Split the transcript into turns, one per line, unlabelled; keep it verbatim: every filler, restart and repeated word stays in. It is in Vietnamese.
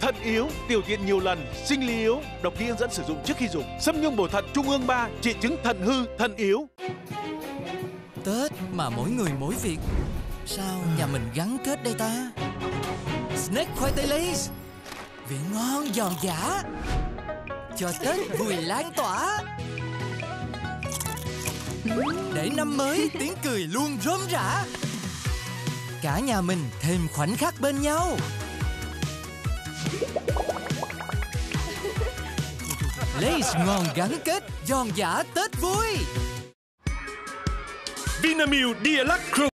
Thận yếu, tiểu tiện nhiều lần, sinh lý yếu. Đọc kỹ hướng dẫn sử dụng trước khi dùng. Xâm nhung bổ thận trung ương ba, trị chứng thận hư, thận yếu.
Tết mà mỗi người mỗi việc, sao nhà mình gắn kết đây ta? Snack khoai tây Lay's, vị ngon giòn giã, cho Tết vui lan tỏa. Để năm mới tiếng cười luôn rôm rã, cả nhà mình thêm khoảnh khắc bên nhau. Lay's ngon gắn kết, giòn giã Tết vui.
Vinamilk Deluxe Croquet